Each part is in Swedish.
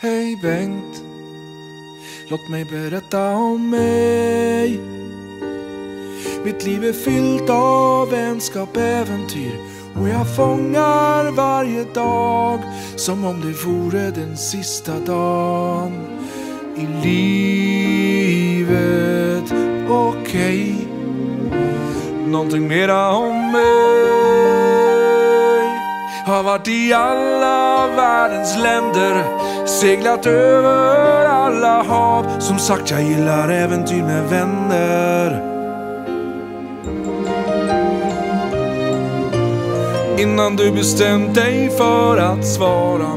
Hej Bengt, låt mig berätta om mig. Mitt liv är fyllt av vänskap, äventyr, och jag fångar varje dag som om det vore den sista dagen i livet. Okej, någonting mera om mig. Har varit i alla världens länder, seglat över alla hav. Som sagt, jag gillar äventyr med vänner. Innan du bestämt dig för att svara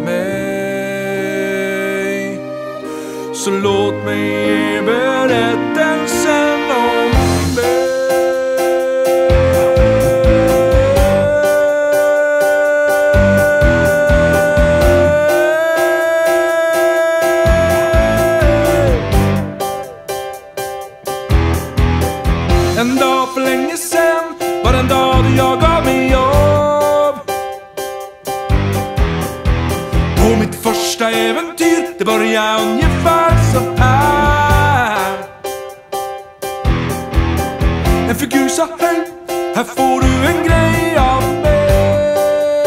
mig, så låt mig ge berättelsen om mig. En dag för länge sen var den dag då jag gav mig jobb. På mitt första äventyr, det började ungefär så här. En figur sa hej, här får du en grej av mig.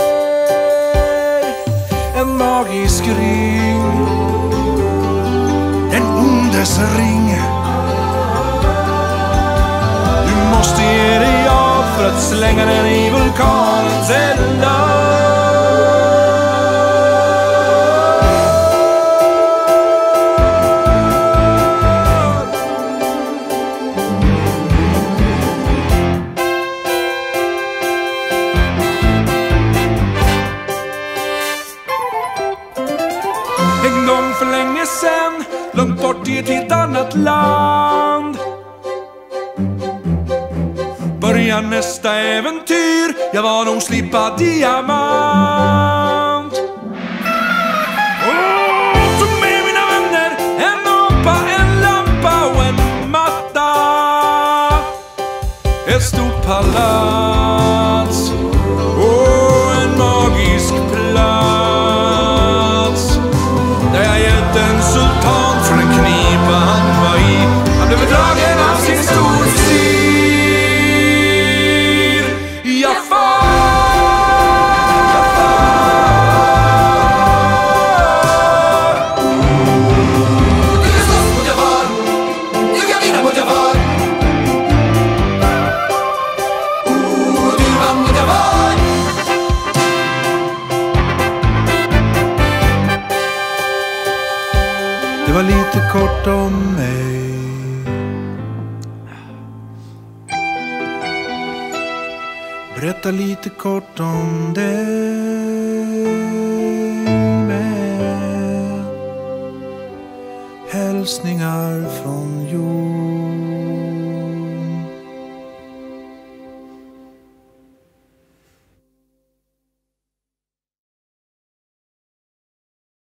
En magisk ring, en ondes ring. Du måste ge dig av för att slänga den i vulkanens eldar. En gång för länge sen, långt bort i ett helt annat land, börjar nästa äventyr. Jag var nog slipad diamant. Tog med mina vänner, en apa, en lampa och en matta. Ett stort palats och en magisk plats, där jag gett en sultan från en knipa han var i. Han blev bedragen av sin storvisir. Det var lite kort om mig. Berätta lite kort om dig med hälsningar från jord.